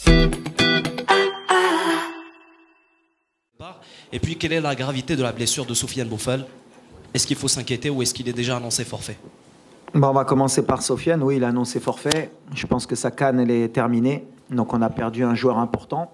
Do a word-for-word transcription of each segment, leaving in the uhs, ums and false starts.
Et puis, quelle est la gravité de la blessure de Soufiane Boufal? Est-ce qu'il faut s'inquiéter ou est-ce qu'il est déjà annoncé forfait? Bon, on va commencer par Sofiane. Oui, il a annoncé forfait. Je pense que sa canne, elle est terminée. Donc, on a perdu un joueur important.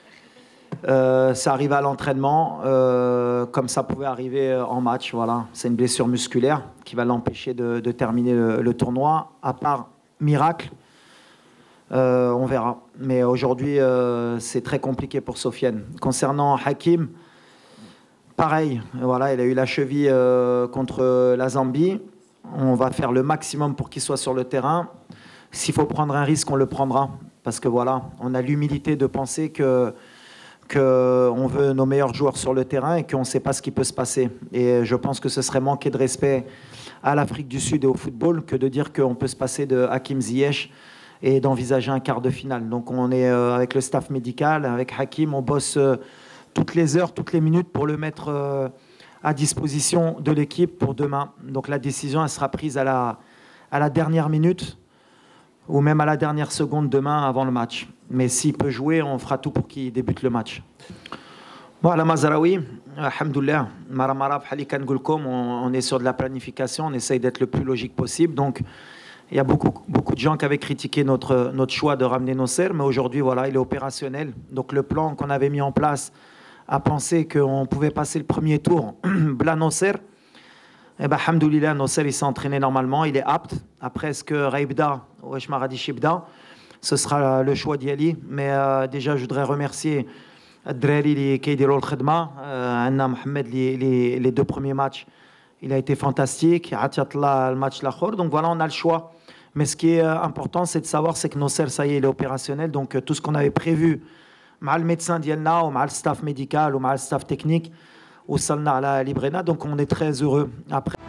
Euh, ça arrive à l'entraînement, euh, comme ça pouvait arriver en match. Voilà. C'est une blessure musculaire qui va l'empêcher de, de terminer le, le tournoi. À part miracle, euh, on verra. Mais aujourd'hui, euh, c'est très compliqué pour Sofiane. Concernant Hakim, pareil. Voilà, il a eu la cheville euh, contre la Zambie. On va faire le maximum pour qu'il soit sur le terrain. S'il faut prendre un risque, on le prendra. Parce que voilà, on a l'humilité de penser que qu'on veut nos meilleurs joueurs sur le terrain et qu'on ne sait pas ce qui peut se passer. Et je pense que ce serait manquer de respect à l'Afrique du Sud et au football que de dire qu'on peut se passer de Hakim Ziyech et d'envisager un quart de finale. Donc on est euh, avec le staff médical, avec Hakim, on bosse euh, toutes les heures, toutes les minutes pour le mettre euh, à disposition de l'équipe pour demain. Donc la décision, elle sera prise à la, à la dernière minute ou même à la dernière seconde demain avant le match. Mais s'il peut jouer, on fera tout pour qu'il débute le match. Voilà, Mazraoui, alhamdoulilah, Maramara, on est sur de la planification, on essaye d'être le plus logique possible. Donc, il y a beaucoup, beaucoup de gens qui avaient critiqué notre, notre choix de ramener Nosser, mais aujourd'hui, voilà, il est opérationnel. Donc, le plan qu'on avait mis en place à penser qu'on pouvait passer le premier tour, Bla Nosser, eh ben, alhamdoulilah, Nosser, il s'est entraîné normalement, il est apte. Après, est-ce que Raibda ou Eshmaradi Shibda, ce sera le choix d'Yali. Mais euh, déjà, je voudrais remercier Dreri qui a Khedma, Anna Mohamed, les, les, les deux premiers matchs. Il a été fantastique. Atiatla, le match l'achor. Donc voilà, on a le choix. Mais ce qui est important, c'est de savoir c'est que Nosser, ça y est, il est opérationnel. Donc tout ce qu'on avait prévu, mal le médecin d'Yelna, ou mal le staff médical, ou mal le staff technique, ou Salna à la Librena. Donc on est très heureux. Après.